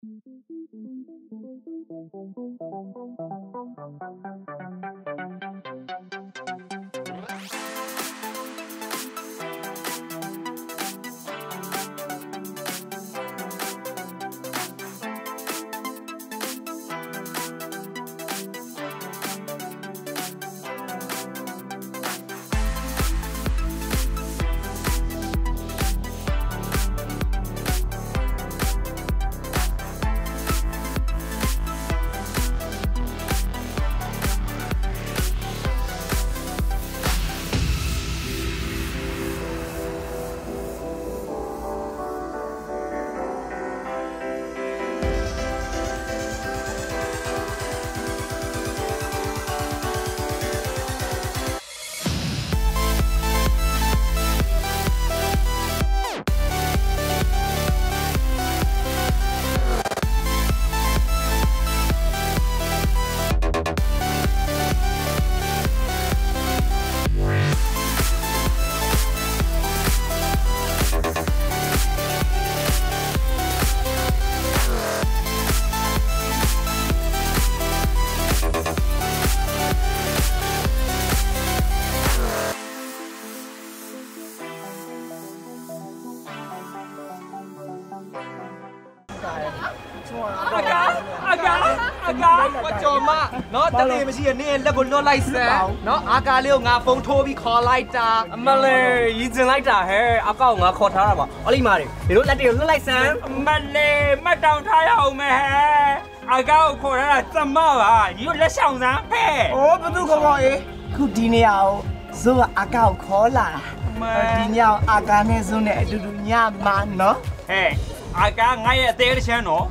What your ma? No, the name is here. Near level no license. No, Aga Leo, nga phone Toby call like that. Malay, you don't like that, hey? I got a quarter of Oli Mari. You don't let you license? Malay, my down tire, man. I got a quarter tomorrow. You let sound that, hey? Oh, but do go away. Good dinner. So I got cola. Dinner, I got a zone to do man, no? Hey, I got my theatre channel.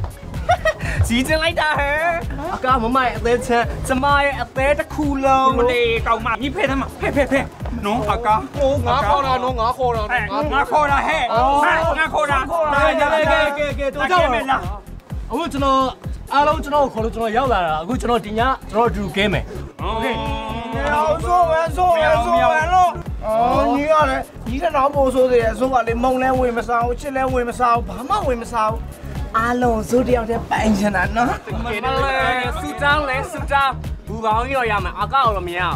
Chị chưa lấy ta hả? Cả một mày lên xe, cho mày té ta cool luôn. Đi cầu mà như thế mà, phê. Nó à cả. Ngã kho ra, nó ngã kho ra. Ngã kho ra he. Ngã kho ra. Kìa, tôi đâu rồi. Ủa cho nó, alo cho nó khỏi cho nó yếu là, ủa cho nó đi nhá, cho nó rủ game mày. Ok. Số luôn. Như vậy đấy, như cái nó bố số thì số bạn để mông lên quên mà sao, chết lên quên mà sao, bám mà quên mà sao. Alo, số đeo thế bạn chân ăn nó. Su trang. Bù bảo nhiều nhà mà à cao rồi mèo.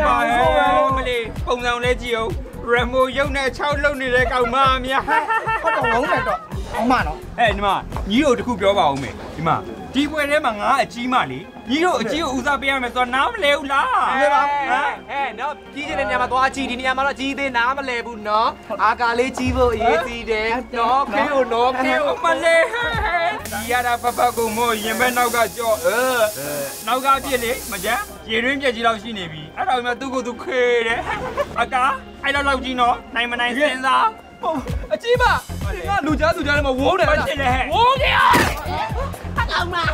Mà đi, không nào lấy chiều. Remo giống này cháu lâu này lấy cầu ma mèo. Có đồng ống này rồi. Ông mà nó. Ê, nhưng mà, nhiều thì cũngပြောbảo mày. Nhưng mà, đi quay đấy mà ngã ở chi mà lý. Nhiều ở chi ở Uzabia mày toàn nám leo lá. Ê, nó chi trên nhà mà toa chi thì nhà mà nó chi tên nám mà lè bùn nó. Aga lấy chi vợ ý gì đấy. Nó kêu mà lè. Dia đã papa của mồi nhưng mà nào cả cho. Nào cả biết đấy mà chứ. Chỉ riêng chỉ lao xin này bị. Ở đâu mà tôi có tôi khê đấy. Aga, ai lao chi nó. Này mà này xem ra. Chi mà. Lùi ra mà uống này. Uống đi ơi. Ông mà.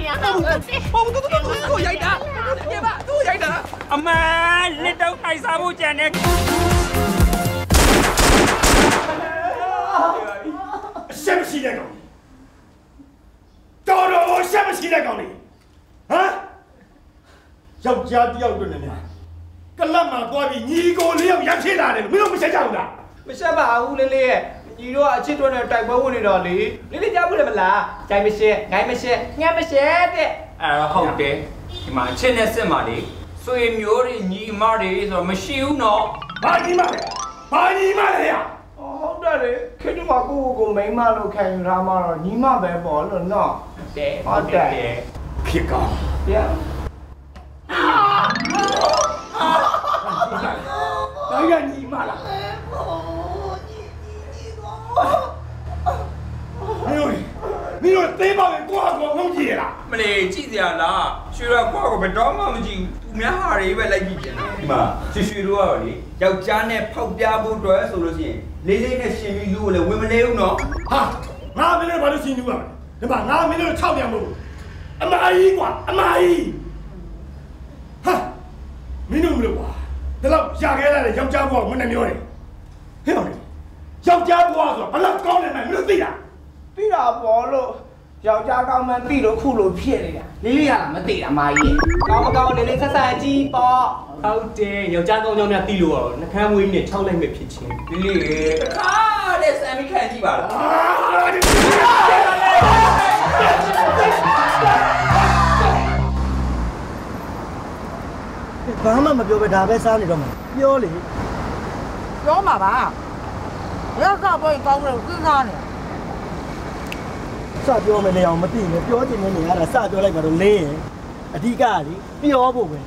Tôi dậy đã. Tôi dậy đã. Mà lên đâu ai sao bố chàng này. Xem gì đây con? Đâu đâu xem gì đây con đi? Hả? Dòng cha đi đâu rồi nè? Cái lắm mà qua bị nhị cô liêu dám thế nào này? Mới không sẽ chào đã. Mới sao bà u lên lên. Nhị đó chết rồi này tại bố này rồi lý. Lý cha bố này mà là. Chạy mới xe, ngay mới xe đấy. Không thế. Mà trên này xem mà đi. Suy miêu đi nhị mà đi rồi mà siêu nó. Bà nhị mà đấy à? Không được đấy. Khi mà cô mấy mà nó khen ra mà rồi nhí mà bé bỏ rồi nó. Để. Thiệt con. Dạ. Đấy là nhị mà là. Ngươi tế bào này qua của không gì à? Mà này chị gì à là. Suy ra qua của bên đó mà chị. Mẹ hà đấy vậy là gì chứ? Mà suy ra rồi. Cháu cha này phao bia bố đói rồi gì. Lấy này xem như du là quên mà leo nó. Hả? Ngã bên đây bà nó xin du à? Nhưng mà ngã bên đây chao điểm mù. Anh ai quả, anh ai. Hả? Mình đừng được quá. Thế là ra cái này là dòng cha của mình này nhiều này. Thế nào này? Dòng cha của rồi, bà lập con này mới được tí à? Tí là bỏ lộ. Dòng cha cao mà tí nó khu lối phía này à? Lý à mà tí là mai gì? Cao này lên sát xa chi bò. Không thế, nhiều cha con nhau này tí lùa. Nó khá nguy này cháu lên mệt phía trên. Lý. Để xem cái gì bảo. မပြောပဲဒါပဲစားနေတော့မှာပြောလေပြောမှာပါရက်စားပွဲကောင်းတယ်သိစားနေစပြောမယ်လေအောင်မသိနဲ့ပြောချင်နေနေရတာစပြောလိုက်ပါတော့လင်းရင်အဓိကလေပြောဖို့ပဲ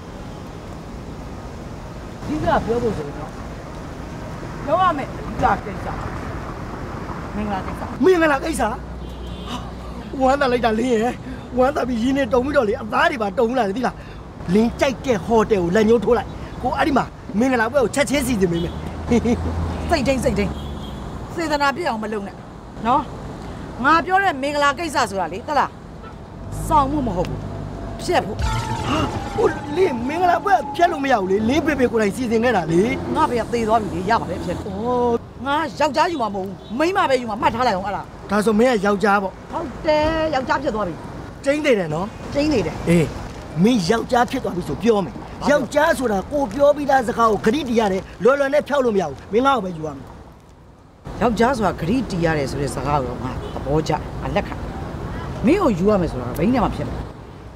ဒီကပြောဖို့ဆိုတော့ပြောရမယ်ဒီကကိစ္စမင်္ဂလာကိစ္စမင်္ဂလာကိစ္စဝမ်းသာလိုက်တာလင်းရဲ့ဝမ်းသာပြီးရင်းနေတုံပြီးတော့လေအသားတွေပါတုံလာတယ်သိလားလင်းကြိုက်တဲ့ဟိုတယ်ကိုလက်ညှိုးထိုးလိုက်ကိုအဲ့ဒီမှာမင်္ဂလာပွဲကိုချက်ချင်းစီစဉ်ပေးမယ်စိတ်တိုင်းစေတနာပြည့်အောင်မလုပ်နဲ့နော်ငါပြောတဲ့မင်္ဂလာကိစ္စဆိုတာလေတလားစောင့်မှုမဟုတ်ဘူးဖြက်ဖို့ဟိုလင်းမင်္ဂလာပွဲဖြတ်လို့မရဘူးလေလင်းပေပေကိုယ်တိုင်စီစဉ်ခဲ့တာလေငါပဲသေသွားပြီလေရပါလေဖြက်လို့ငါယောက်ျားယူမှာမဟုတ်ဘူးမိန်းမပဲယူမှာမှတ်ထားလိုက်အောင်အဲ့လားဒါဆိုမင်းကယောက်ျားပေါ့ဟုတ်တယ်ယောက်ျားဖြစ်သွားပြီကျင်းသေးတယ်နော်ကျင်းနေတယ်အေးမင်းယောက်ျားဖြစ်သွားပြီဆိုပြောမယ်ယောက်ျားဆိုတာကိုပြောပြီးသားစကားကိုဂရိတီရတယ်လွယ်လွယ်နဲ့ဖျောက်လို့မရဘူးမင်းငါ့ကိုပဲယူရမယ်ယောက်ျားဆိုတာဂရိတီရတယ်ဆိုတဲ့စကားကိုငါသဘောကျအလက်ခံမင်းကိုယူရမယ်ဆိုတာဘယ်နဲ့မှဖြစ်မှာ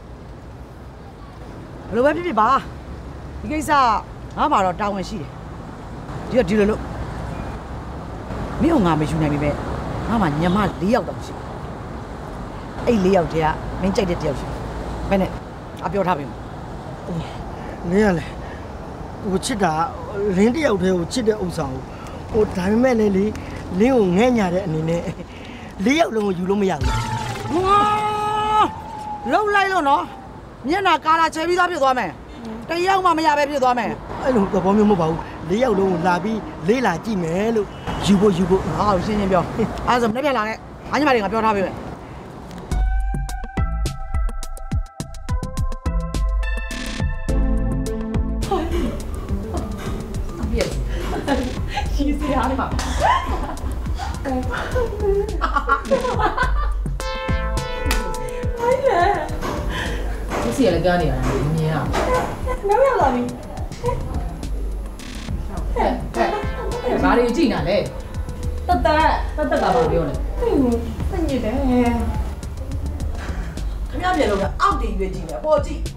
ဘယ်လိုပဲဖြစ်ဖြစ်ပါဒီကိစ္စငါမှာတော့တာဝန်ရှိတယ်ဒီလိုလို့မင်းကငါမယူနိုင်ပြီပဲငါမှညမ၄ယောက်တော့ရှိအဲ့၄ယောက်တည်းကမင်းကြိုက်တဲ့တယောက်ရှိဘယ်နဲ့အပြောထားပြီနင်းရလေဟိုချစ်တာလင်းတယောက်တည်းကိုချစ်တဲ့ဥစ္စာကိုဟိုဒါပေမဲ့လေလင်းကိုငဲ့ညာတဲ့အနေနဲ့၄ယောက်လုံးကိုယူလို့မရဘူးငါလုံလိုက်လို့နော်မျက်နှာကာလာချဲပြီးသားဖြစ်သွားမယ်တယောက်မှမရပဲဖြစ်သွားမယ်အဲ့လိုသဘောမျိုးမဟုတ်ပါဘူး၄ယောက်လုံးကိုလာပြီးလေးလာကြည့်မယ်လို့ယူဖို့ငါ့ကိုရှင်းရှင်းပြောအဲ့ဒါဆိုမနေ့ပြန်လာနဲ့အညီမတွေငါပြောထားပြီပဲရှိစရာလေးပါဟိုင်းလေဒီစီလည်းကြားနေရတယ်မမြင်ရဘူးနောက်ရောက်လာပြီဘာတွေကြည့်နေလဲတက်ကဘာပြောလဲသိညစ်တယ်ခင်ဗျားပြန်လို့ကအောက်တည်ရွေးကြည့်မယ်ပေါ်ကြည့်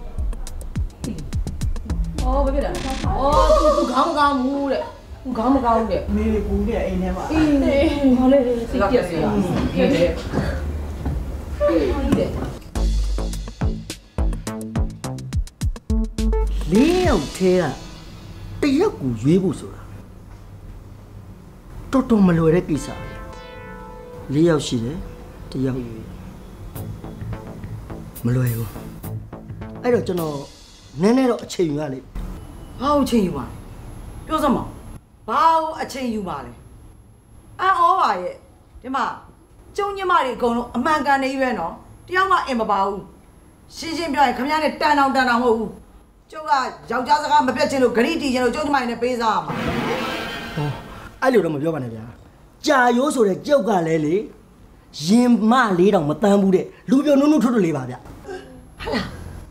အော်ဘယ်ဖြစ်လဲအော်သူခေါင်းမကောင်းဘူးတဲ့သူခေါင်းမကောင်းတဲ့မေးပူတဲ့အိမ်ထဲမှာအေးဟောလေစိတ်ပြက်စရာဖြစ်တယ်ဟုတ်တယ်၄ယောက်ထဲကတယောက်ကိုရွေးဖို့ဆိုတာတော်တော်မလွယ်တဲ့ကိစ္စ၄ယောက်ရှိတယ်တယောက်ရွေးမလွယ်ဘူးအဲ့တော့ကျွန်တော်နည်းနည်းတော့အချိန်ယူရလိမ့်ဘာလို့ချိန်ယူပါလဲပြောစမ်းပါဘာလို့အချိန်ယူပါလဲအံ့ဩပါရဲ့ဒီမှာကျုံညမတွေအကုန်လုံးအမှန်ကန်နေရွေးနော်တယောက်မှအင်မပါဘူးရှင်းရှင်းပြောရင်ခင်ဗျားနဲ့တန်တောင်မဟုတ်ဘူးကျုပ်ကယောက်ျားစကားမပြတ်ချင်လို့ဂရိတီချင်လို့ကျုံညမတွေနဲ့ပေးစားရမှာဟောအဲ့လိုတော့မပြောပါနဲ့ဗျာကြာရိုးဆိုတဲ့ကြောက်ကလည်းလေရင်မလေးတောင်မတန်းဘူးတဲ့လူပြိုနုနုထွတ်ထွတ်လေးပါဗျဟာလား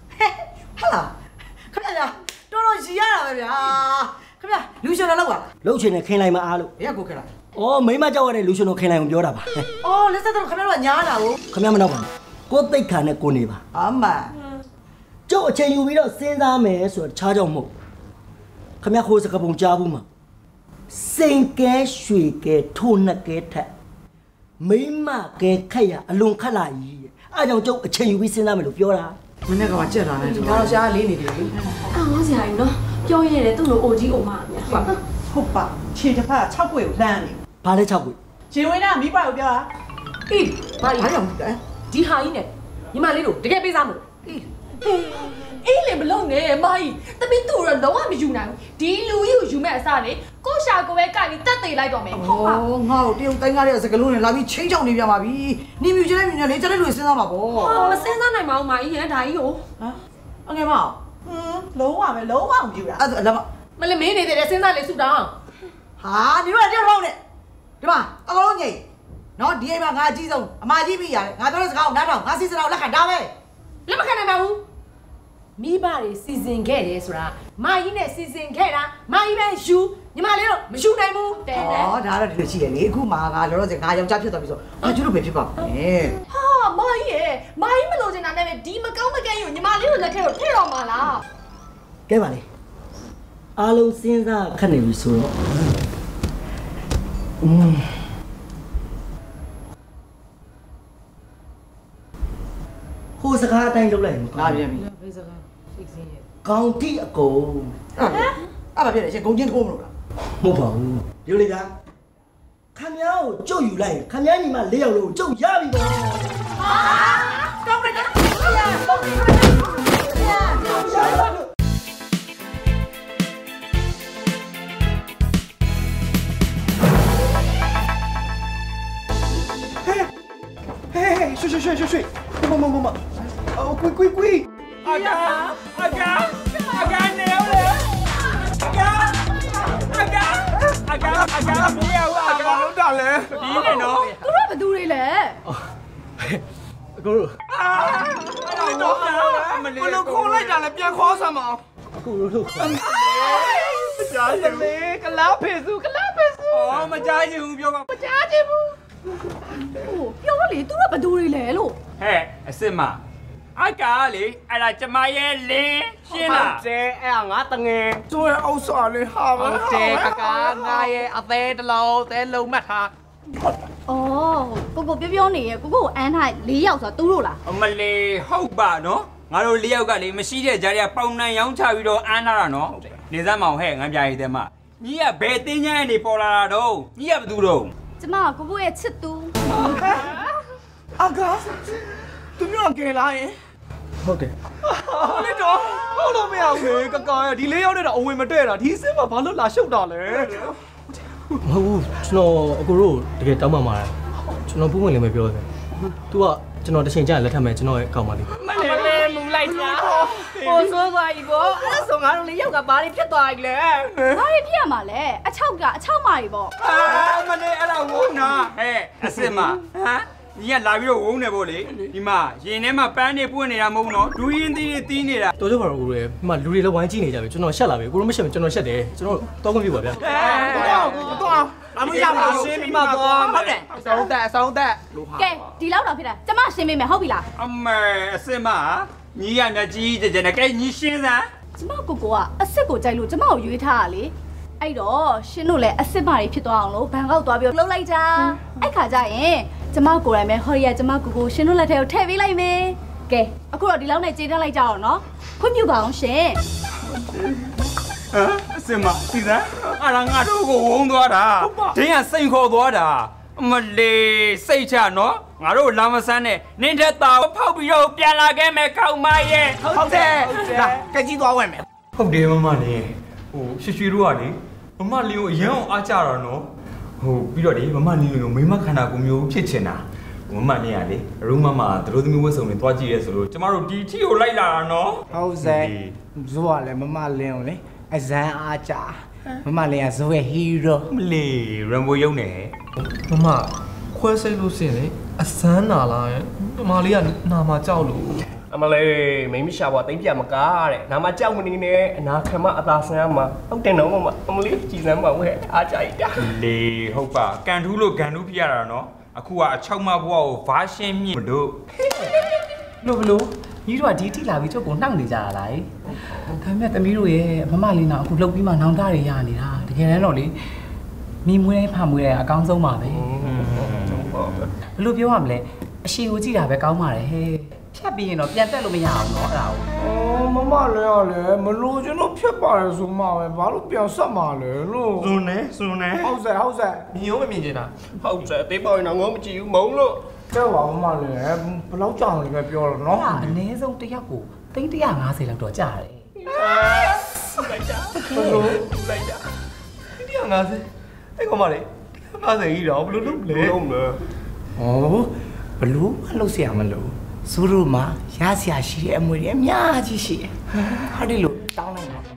ခင်ဗျာတော်တော်ရီရတာပဲဗျာခင်ဗျာလူရှင်တော့လောက်ပါလှုပ်ချင်တဲ့ခင်လိုက်မအားလို့ဘယ်ကကိုခက်လာဩမိမကြောက်ရတဲ့လူရှင်တို့ခင်လိုက်ကိုပြောတာပါအော်လက်ဆက်တော့ခင်ဗျာတို့ကညားလာဘူးခင်ဗျမနောက်ပါနဲ့ကိုသိတ်ခါနဲ့ကိုနေပါအမကျုပ်အချိန်ယူပြီးတော့စဉ်းစားမယ်ဆိုတော့ခြားကြောင်မဟုတ်ခင်ဗျခိုးစကပုံကြားဘူးမှာစိန်ကဲရွှေကဲထိုးနှက်ကဲထက်မိမကဲခက်ရအလွန်ခက်လာကြီးအားကြောင့်ကျုပ်အချိန်ယူပြီးစဉ်းစားမယ်လို့ပြောတာမနေ့ကမှကြက်လာတယ်ဒီကတော့ရှားလေးနေတယ်လေအာငါစရာကြီးနော်ပြောရရတယ်သူ့လိုအိုကြီးအိုမအများဟုတ်ပါခြေတစ်ဖက်က6ပွေကိုလှမ်းနေဘာလဲ6ပွေခြေဝင်းကမိပါကိုပြောတာအေးဘာဘာကြီးကြောင့်ဒီဟာကြီးနဲ့ညီမလေးတို့တကယ်ပေးစားမလို့အေးအေးလေမလုံးနဲ့မကြီးတပင်းသူ့တော့လုံးဝမယူနိုင်ဘူးဒီလူကြီးကိုယူမဲ့အစားလေကိုရှာကိုပဲကိုက်ပြီးတက်သေးလိုက်တော့မယ်ဟုတ်ပါအော်ငါ့ကိုတရုတ်တိုင်းကားတဲ့စကလုံးနဲ့လာပြီးချင်းချောင်းနေပြပါပြီနေမြူချင်တဲ့မြူနဲ့လေကျတဲ့လူစဉ်းစားပါဗောမစင်းစားနိုင်ပါဘူးမကြီးရန်ဒါကြီးကိုဟမ်အငယ်မအောင်လုံးဝပဲလုံးဝမပြူတာအဲ့ဒါလည်းမလည်းမင်းနေတဲ့စဉ်းစားလေဆူတောင်းဟာနေတော့တယောက်ထောင်းနဲ့ဒီမှာအကောင်လုံးငိမ့်နော်ဒီအိမ်မှာငါအကြီးဆုံးအမကြီးပြီးရတယ်ငါပြောတဲ့စကားကိုနားထောင်ငါစီစရာကိုလက်ခံဒါပဲလက်မခံနိုင်ပါဘူးမိဘတွေစီစဉ်ခဲ့တယ်ဆိုတာမကြီးနဲ့စီစဉ်ခဲ့တာမကြီးပဲယူညီမလေးတို့မယူနိုင်ဘူးတဲ့တဲ့ဩဒါတော့ဒီလိုရှိတယ်လေအခုမှငါလောလောဆယ်ငါယောက်ျားဖြစ်သွားပြီဆိုငါကျတို့ပဲဖြစ်ပါမယ်ဟာမကြီးရဲ့မကြီးမလို့ချင်တာနဲ့ဒီမကောင်းမကဲယူညီမလေးတို့လက်ထဲကိုထည့်တော့မှာလားကဲပါလေအားလုံးစဉ်းစားခက်နေပြီဆိုတော့ဟိုစကားအတိုင်းလုပ်လိုက်ရင်လာပြန်ပြီဘယ်စကားစိတ်စင်းရဲ့ကောင်းတိအကုန်အဲ့ဘာဖြစ်လဲရှင်ဂုံချင်းထိုးမလို့လားမဟုတ်ပါဘူးပြောလေကခမည်းကိုကြုတ်ယူလိုက်ခမည်းညီမ၄ယောက်လုံးကြုတ်ရပြီပေါ့ကောင်းလိုက်တာ嘿，睡，梦，哦，龟， 阿嘎နေရောလေ阿嘎မရဘူး阿嘎လုံးတာလေဒီနေနော်သူတို့ဘသူတွေလဲအကိုတို့အဲ့တော့မလေးဘလို့ခေါ်လိုက်တာလဲပြန်ခေါ်စမ်းမအောင်အကိုတို့လို့ခေါ်ကြားရလေကလားဖေစုအော်မကြားချင်ဘူးပြောပါမကြားချင်ဘူးဟိုပြောလေသူတို့ဘသူတွေလဲလို့ဟဲ့အစ်စ်မအကားလေအဲ့ဒါကျမရဲ့လင်းရှင်းလားတဲ့အဲ့ငါတငယ်ကျွဲအောက်စာလေးဟာမဟုတ်တယ်ကကာငါရဲ့အသေးတလုံးသဲလုံးမှတ်ထားအော်ကိုပြောနေရဲ့ကိုအန်းထိုင်၄ယောက်ဆိုတာသူတို့လားအမလေးဟုတ်ပါနော်ငါတို့၄ယောက်ကလေမရှိတဲ့ကြားရပေါင်နှံရောင်းချပြီးတော့အမ်းလာတာနော်နေစမ်းမအောင်ဟဲ့ငန်းပြားရည်တဲ့မညီကဘယ်တင်းချိုင်းနေပေါ်လာတာတော့ညီကဘသူတော့ကျမကကိုရဲ့ချစ်သူ阿哥，သူမျိုးကလာရင်ဟုတ်တယ်ဟုတ်လေတော့ဟုတ်လို့မရဘူးလေကကာရဲ့ဒီလေးရောက်တဲ့တော့အဝင်မတဲ့တာဒီစင်းမှာဘာလို့လာရှုပ်တာလဲမဟုတ်ဘူးကျွန်တော်အကိုတို့တကယ်တောင်းပန်ပါတယ်ကျွန်တော်ပုံဝင်လည်းမပြောတယ်သူကကျွန်တော်တစ်ချိန်ကြာလက်ထပ်မယ်ကျွန်တော်ရဲ့အကောင့်ပါလေးမလေးမူလိုက်တာဟိုဆိုးသွားပြီပေါ့အဲ့ဆိုငါတို့လေးယောက်ကဘာတွေဖြစ်သွားပြီလဲဘာတွေဖြစ်ရမှာလဲအချောက်မာတွေပေါ့အာမလေးအဲ့ဒါဝုန်းနာဟဲ့အစ်စ်မဟမ်ညီကလာပြီးတော့ဝုန်းနေပေါ့လေဒီမှာရင်ထဲမှာပန်းနေပွင့်နေတာမဟုတ်နော်ဒူးရင်သီးတွေတီးနေတာတော်ကြပါတော့ကိုရဲ့ဒီမှာလူတွေလည်းဝိုင်းကြည့်နေကြပြီကျွန်တော်ရှက်လာပြီကိုတို့မရှက်ဘူးကျွန်တော်ရှက်တယ်ကျွန်တော်တောင်းခွင့်ပြုပါဗျာတော့အမရပါဘူးရှင်းပြီးမှသွားဟုတ်တယ်အဆုံးသက်ကဲဒီလောက်တော့ဖြစ်တာကျမရှင်းပေးမယ်ဟုတ်ပြီလားအမေအစ်စ်မညီကမြကြီးကြကြနဲ့ကဲညီရှင်းစမ်းကျမကိုကအစ်စ်ကိုကြိုက်လို့ကျမကိုရွေးထားတာလေအဲ့တော့ရှင်တို့လည်းအစ်စ်မာတွေဖြစ်သွားအောင်လို့ဘန်ကောက်သွားပြီးလှုပ်လိုက်ကြအဲ့ခါကျရင်ကျမကိုယ်တိုင်ပဲဟော်ရီယာကျမကိုရှင်တို့လက်ထဲကိုထည့်ပေးလိုက်မယ်ကဲအခုတော့ဒီလောက်နဲ့ကြေးထားလိုက်ကြအောင်နော်ခွင့်ပြုပါအောင်ရှင်ဟမ်အစ်စ်မစီစမ်းအဲ့ဒါငါတို့ကိုဝုန်းသွားတာဒင်းကစိန်ခေါ်သွားတာအမလေးစိတ်ချနော်ငါတို့လာမဆန်းနဲ့နင်းတဲ့တာဖောက်ပြီးတော့ပြန်လာခဲ့မယ်ကောက်မရဲ့ဟုတ်တယ်လာကကြီးသွားဝင်မယ်ဟုတ်တယ်မမလေးဟိုရွှေရွှေတို့ကလေမမလေးကိုအရန်အောင်အားကြတာနော်ဟိုပြီးတော့လေမမလေးကိုမိမခန္ဓာကိုယ်မျိုးဖြစ်ချင်တာမမလေးကလေအရုံးမမသူတို့သမီးဝတ်စုံတွေတွားကြည့်ရဲဆိုလို့ကျမတို့ဒီထီကိုလိုက်လာတာနော်ဟုတ်စဲဇိုးကလည်းမမလင်းကိုလေအဇန်အားကြမမလင်းကဇိုးရဲ့ဟီးရိုမလေးရမ်ဘိုရုံနေမမခွဲစိတ်လို့စင်လေအစမ်းနာလာရဲ့မလေးကနာမှာကြောက်လို့အမလေးမိမရှာဘွားတိတ်ပြမကားတဲ့နာမကြောက်မနေနဲ့အနာခံမအသာဆန်းမှာဟုတ်တယ်နော်မမအမလေးကြည်စမ်းပါဝဲအားကြိုက်တာလေဟုတ်ပါကန်ထူးလို့ဂန်ထူးပြရတာနော်အခုကအချောက်မဘွားကိုဗာရှင်းမြင့်မတို့ဘလို့ညီတို့ကဒီတိလာပြီးချုပ်ကိုနှောက်နေကြတာလားဒါပေမဲ့သမီးတို့ရဲ့မမလေးနာအခုလှုပ်ပြီးမှနောင်တတွေရနေတာတကယ်တမ်းတော့လေမိမွေးတိုင်းဖမွေးတိုင်းအကောင်းဆုံးပါပဲဘလို့ပြောရမလဲအရှိကိုကြည့်တာပဲကောင်းပါတယ်ဟဲ့ဖြတ်ပြီးရင်တော့ပြန်တက်လို့မရအောင်တော့အဲ့ဒါကိုအော်မမလင်းကလည်းမလို့ကျွန်တော်ဖြစ်ပါတယ်ဆိုမှပဲဘာလို့ပြန်ဆက်မှာလဲလို့စွန်းနေဟုတ်စဲမြင်ရောမမြင်ချင်တာဟုတ်တယ်တေးပေါရင်တော့ငေါမကြည့်ဘူးမုံလို့ကြောက်ပါမမလင်းဘယ်လောက်ကြောင်လဲပဲပြောတော့နော်အဲ့ဒါအနည်းဆုံးတစ်ယောက်ကို350လောက်တော့ကြာတယ်လိုက်တာဘလို့လိုက်တာ 150အဲ့ကောင်မလေး150ကြီးတော့ဘလို့လုပ်လဲလုံးမဩဘလို့မလုပ်เสียမလို့စူးတို့မှာရစရာရှိတဲ့အမွေတွေအများကြီးရှိတယ်ဟာဒီလိုတောင်းလိုက်ပါ